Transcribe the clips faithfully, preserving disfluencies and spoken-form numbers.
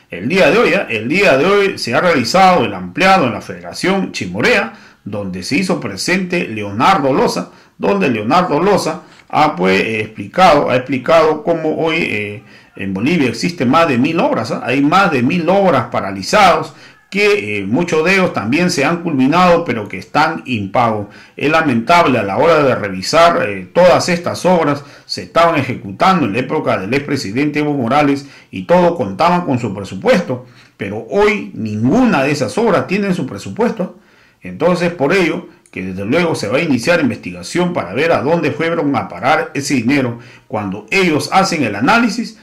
el día de hoy, ¿eh? el día de hoy se ha realizado el ampliado en la Federación Chimorea, donde se hizo presente Leonardo Loza, donde Leonardo Loza ha pues eh, explicado, ha explicado cómo hoy eh, en Bolivia existen más de mil obras, ¿eh? hay más de mil obras paralizadas, que eh, muchos de ellos también se han culminado, pero que están impagos. Es lamentable, a la hora de revisar eh, todas estas obras, se estaban ejecutando en la época del expresidente Evo Morales y todo contaban con su presupuesto, pero hoy ninguna de esas obras tiene su presupuesto. Entonces, por ello, que desde luego se va a iniciar investigación para ver a dónde fueron a parar ese dinero. Cuando ellos hacen el análisis,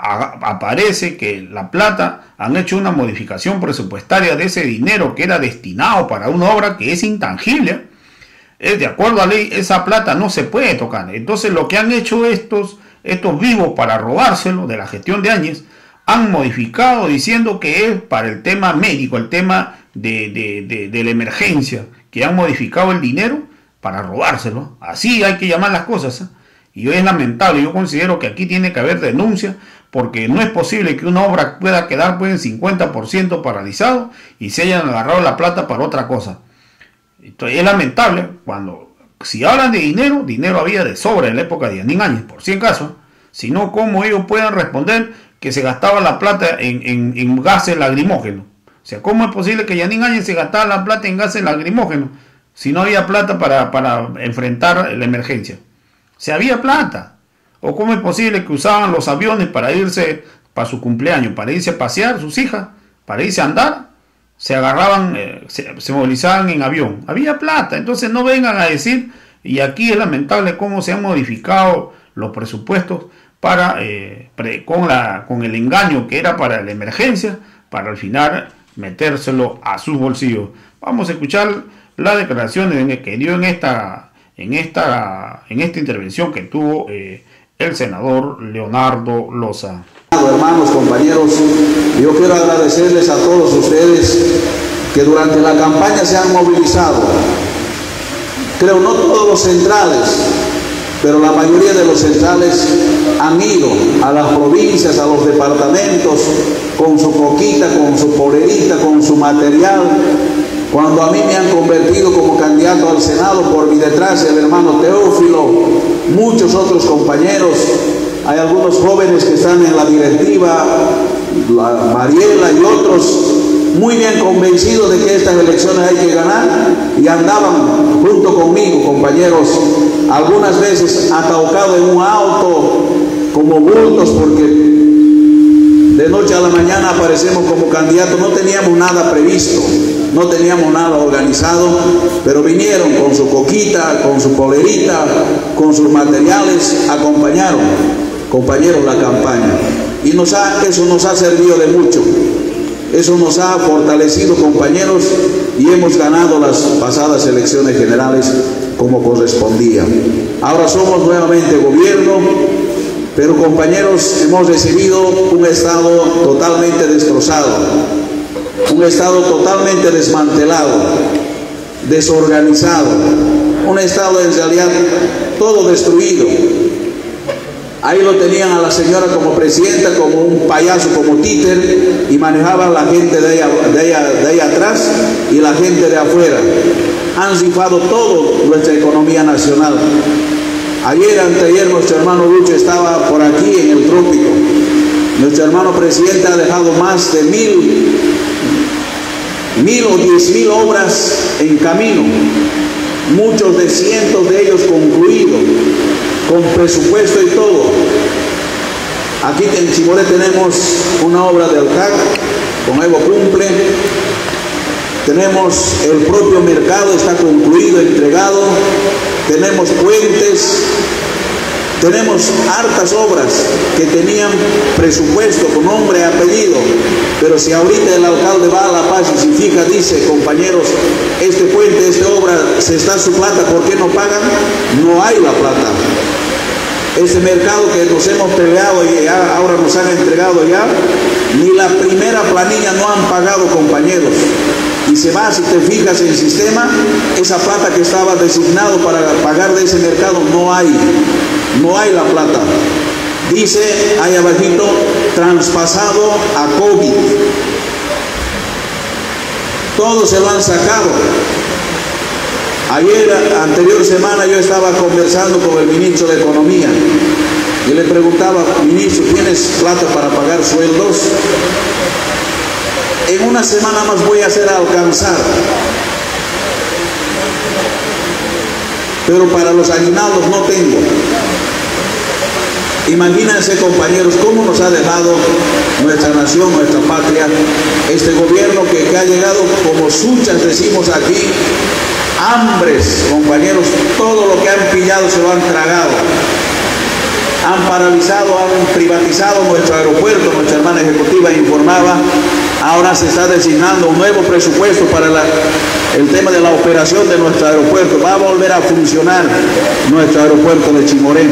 aparece que la plata han hecho una modificación presupuestaria de ese dinero que era destinado para una obra que es intangible. Es de acuerdo a ley, esa plata no se puede tocar. Entonces lo que han hecho estos, estos vivos para robárselo de la gestión de Áñez, han modificado diciendo que es para el tema médico, el tema de, de, de, de la emergencia, que han modificado el dinero para robárselo. Así hay que llamar las cosas, ¿eh? Y es lamentable. Yo considero que aquí tiene que haber denuncia, porque no es posible que una obra pueda quedar pues en cincuenta por ciento paralizado y se hayan agarrado la plata para otra cosa. Entonces, es lamentable cuando, si hablan de dinero, dinero había de sobra en la época de Yanín Áñez, por si en caso, sino cómo ellos puedan responder que se gastaba la plata en, en, en gases lacrimógenos. O sea, ¿cómo es posible que Yanín Áñez se gastara la plata en gases lacrimógenos si no había plata para, para enfrentar la emergencia? O sea, había plata. ¿O cómo es posible que usaban los aviones para irse para su cumpleaños, para irse a pasear sus hijas, para irse a andar? Se agarraban, eh, se, se movilizaban en avión. Había plata. Entonces no vengan a decir, y aquí es lamentable cómo se han modificado los presupuestos para eh, pre, con, la, con el engaño que era para la emergencia, para al final metérselo a sus bolsillos. Vamos a escuchar las declaraciones que dio en esta, en esta, en esta intervención que tuvo eh, el senador Leonardo Loza. Hermanos, compañeros, yo quiero agradecerles a todos ustedes que durante la campaña se han movilizado. Creo no todos los centrales, pero la mayoría de los centrales han ido a las provincias, a los departamentos, con su coquita, con su polerita, con su material. Cuando a mí me han convertido como candidato al Senado, por mi detrás el hermano Teófilo, muchos otros compañeros, hay algunos jóvenes que están en la directiva, la Mariela y otros, muy bien convencidos de que estas elecciones hay que ganar, y andaban junto conmigo, compañeros, algunas veces ataucados en un auto como bultos, porque de noche a la mañana aparecemos como candidatos. No teníamos nada previsto, no teníamos nada organizado, pero vinieron con su coquita, con su polerita, con sus materiales, acompañaron, compañeros, la campaña. Y nos ha, eso nos ha servido de mucho, eso nos ha fortalecido, compañeros, y hemos ganado las pasadas elecciones generales como correspondía. Ahora somos nuevamente gobierno, pero, compañeros, hemos recibido un Estado totalmente destrozado, un Estado totalmente desmantelado, desorganizado, un Estado en realidad todo destruido. Ahí lo tenían a la señora como presidenta, como un payaso, como títer, y manejaban la gente de allá, de allá, de allá atrás y la gente de afuera. Han rifado toda nuestra economía nacional. Ayer, anteayer, nuestro hermano Lucho estaba por aquí en el trópico. Nuestro hermano presidente ha dejado más de mil, mil o diez mil obras en camino, muchos de cientos de ellos concluidos, con presupuesto y todo. Aquí en Chimoré tenemos una obra del C A C, con Evo Cumple. Tenemos el propio mercado, está concluido, entregado. Tenemos puentes, tenemos hartas obras que tenían presupuesto con nombre y apellido, pero si ahorita el alcalde va a La Paz y se fija, dice, compañeros, este puente, esta obra, se está su plata, ¿por qué no pagan? No hay la plata. Este mercado que nos hemos peleado y ya, ahora nos han entregado ya, ni la primera planilla no han pagado, compañeros. Y se va, si te fijas en el sistema, esa plata que estaba designado para pagar de ese mercado no hay, no hay la plata. Dice ahí abajito, traspasado a COVID. todos se lo han sacado. Ayer, anterior semana, yo estaba conversando con el ministro de Economía y le preguntaba: ministro, ¿tienes plata para pagar sueldos? En una semana más voy a hacer alcanzar, pero para los aguinaldos no tengo. Imagínense, compañeros, cómo nos ha dejado nuestra nación, nuestra patria, este gobierno que, que ha llegado, como suchas decimos aquí, hambres, compañeros. Todo lo que han pillado se lo han tragado. Han paralizado, han privatizado nuestro aeropuerto. Nuestra hermana ejecutiva informaba, ahora se está designando un nuevo presupuesto para la, el tema de la operación de nuestro aeropuerto. Va a volver a funcionar nuestro aeropuerto de Chimoré.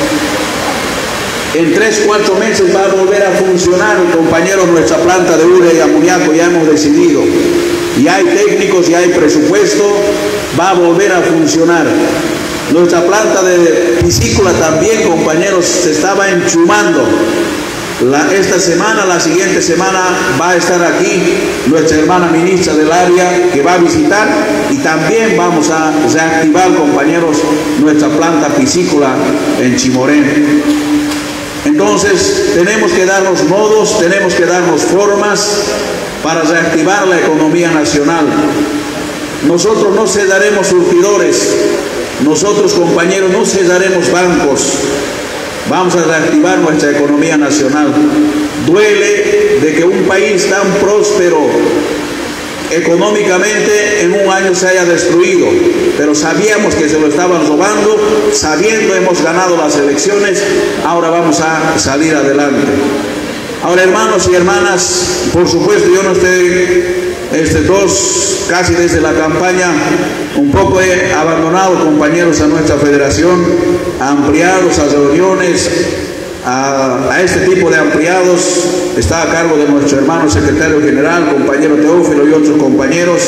En tres, cuatro meses va a volver a funcionar, compañeros, nuestra planta de urea y amoníaco. Ya hemos decidido. Y hay técnicos y hay presupuesto. Va a volver a funcionar. Nuestra planta de piscícola también, compañeros, se estaba enchumando. La, esta semana, la siguiente semana va a estar aquí nuestra hermana ministra del área que va a visitar, y también vamos a reactivar, compañeros, nuestra planta piscícola en Chimoré. Entonces tenemos que darnos modos, tenemos que darnos formas para reactivar la economía nacional. Nosotros no cerraremos surtidores, nosotros, compañeros, no cerraremos bancos. Vamos a reactivar nuestra economía nacional. Duele de que un país tan próspero económicamente en un año se haya destruido, pero sabíamos que se lo estaban robando, sabiendo hemos ganado las elecciones, ahora vamos a salir adelante. Ahora, hermanos y hermanas, por supuesto yo no estoy, este, dos, casi desde la campaña, un poco he abandonado, compañeros, a nuestra federación, a ampliados, a reuniones, a, a este tipo de ampliados. Está a cargo de nuestro hermano secretario general, compañero Teófilo, y otros compañeros.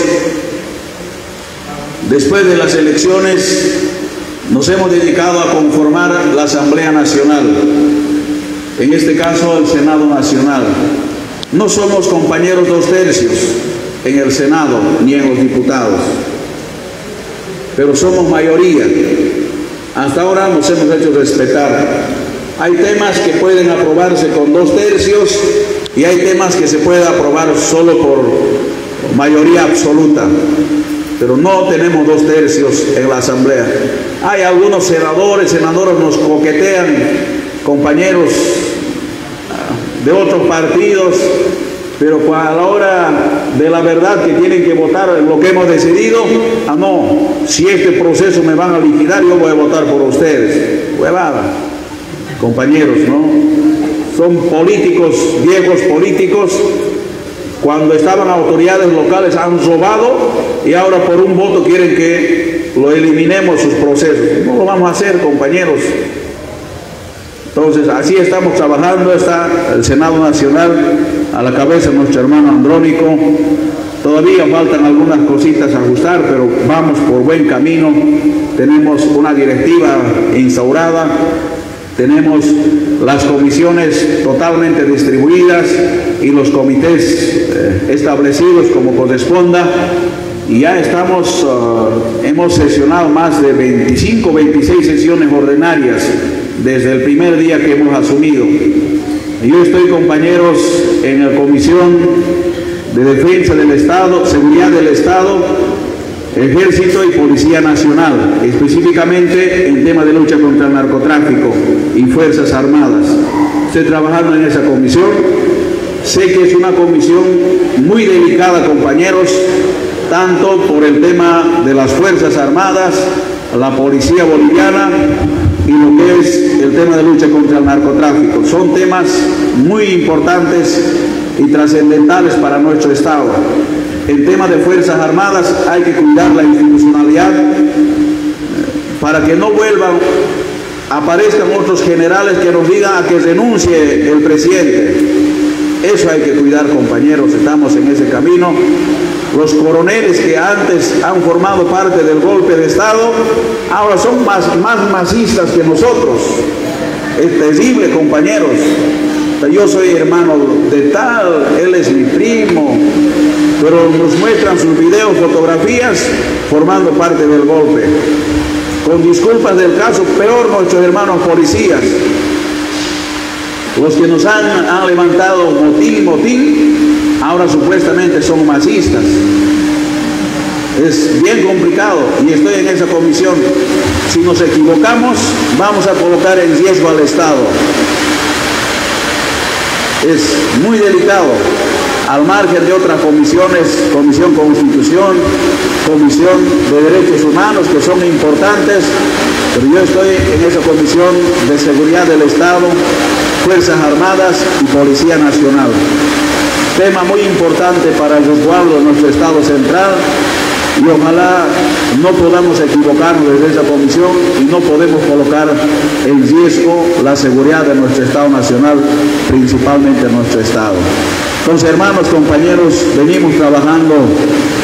Después de las elecciones nos hemos dedicado a conformar la Asamblea Nacional, en este caso el Senado Nacional. No somos, compañeros, dos tercios en el Senado ni en los diputados, pero somos mayoría. Hasta ahora nos hemos hecho respetar. Hay temas que pueden aprobarse con dos tercios y hay temas que se pueden aprobar solo por mayoría absoluta, pero no tenemos dos tercios en la Asamblea. Hay algunos senadores, senadores nos coquetean, compañeros de otros partidos, pero a la hora de la verdad que tienen que votar en lo que hemos decidido, ah no, si este proceso me van a liquidar, yo voy a votar por ustedes. Huevada, compañeros, ¿no? Son políticos, viejos políticos. Cuando estaban autoridades locales han robado y ahora por un voto quieren que lo eliminemos sus procesos. No lo vamos a hacer, compañeros. Entonces, así estamos trabajando. Está el Senado Nacional a la cabeza de nuestro hermano Andrónico. Todavía faltan algunas cositas a ajustar, pero vamos por buen camino. Tenemos una directiva instaurada, tenemos las comisiones totalmente distribuidas y los comités eh, establecidos como corresponda. Y ya estamos, uh, hemos sesionado más de veinticinco, veintiséis sesiones ordinarias desde el primer día que hemos asumido. Yo estoy, compañeros, en la Comisión de Defensa del Estado, Seguridad del Estado, Ejército y Policía Nacional, específicamente en tema de lucha contra el narcotráfico y Fuerzas Armadas. Estoy trabajando en esa comisión. Sé que es una comisión muy delicada, compañeros, tanto por el tema de las Fuerzas Armadas, la Policía Boliviana y lo que es el tema de lucha contra el narcotráfico. Son temas muy importantes y trascendentales para nuestro Estado. El tema de Fuerzas Armadas hay que cuidar la institucionalidad para que no vuelvan, aparezcan otros generales que nos digan a que renuncie el presidente. Eso hay que cuidar, compañeros, estamos en ese camino. Los coroneles que antes han formado parte del golpe de Estado, ahora son más, más masistas que nosotros. Es terrible, compañeros. Yo soy hermano de tal, él es mi primo, tú pero nos muestran sus videos, fotografías, formando parte del golpe. Con disculpas del caso, peor nuestros hermanos policías, los que nos han, han levantado motín y motín, ahora supuestamente son masistas. Es bien complicado y estoy en esa comisión. Si nos equivocamos, vamos a colocar en riesgo al Estado. Es muy delicado, al margen de otras comisiones, Comisión Constitución, Comisión de Derechos Humanos, que son importantes, pero yo estoy en esa Comisión de Seguridad del Estado, Fuerzas Armadas y Policía Nacional. Tema muy importante para el resguardo de nuestro Estado central, y ojalá no podamos equivocarnos desde esa comisión y no podemos colocar en riesgo la seguridad de nuestro Estado nacional, principalmente nuestro Estado. Entonces, hermanos, compañeros, venimos trabajando